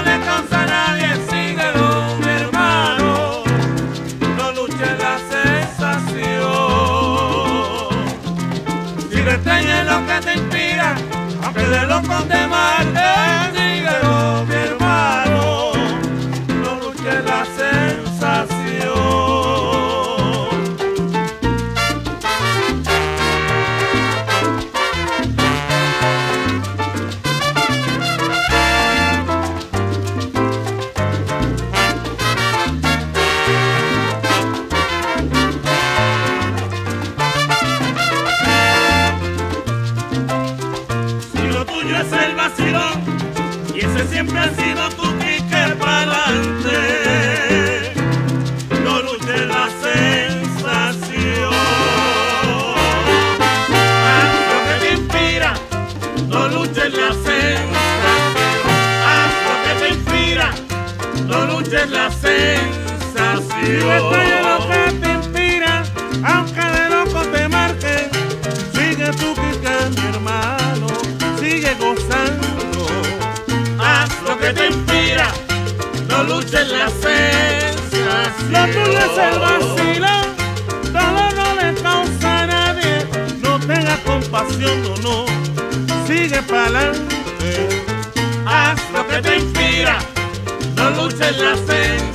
le causa a nadie, síguelo, mi hermano, no luches la sensación. Si te extraña lo que te inspira, aunque de loco te mate, síguelo, mi hermano, no luches la sensación. Es el vacilón y ese siempre ha sido tu pique para adelante. No luches la sensación, haz lo que te inspira. No luches la sensación, haz lo que te inspira. No luches la sensación. Si extraña lo que te inspira, aunque de loco te marque, sigue tu pique, mi hermano, sigue gozando, haz lo que te inspira, no luches la sensación. Lo tuyo es el vacilón, todo no le causa a nadie, no tengas compasión, no, sigue pa'lante, haz lo que te inspira, no luches la sensación.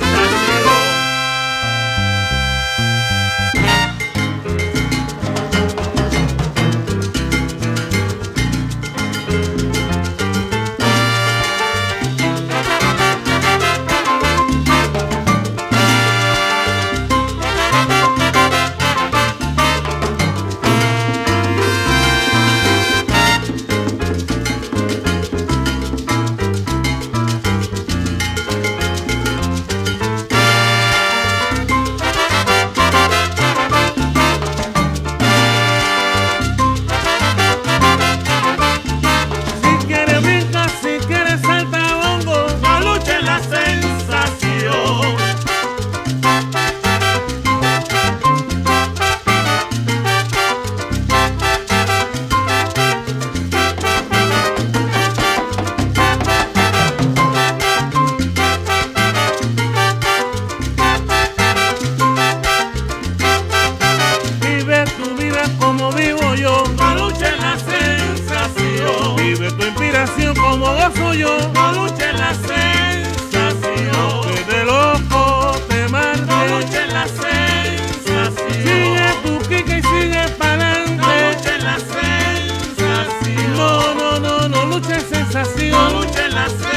Como vivo yo, no luches la sensación. Vive tu inspiración como gozo yo, no luches la sensación. Que de loco te marque, no luches la sensación. Sigue tu quique y sigue pa'lante, no luches la sensación. No luches sensación, no luches la sensación.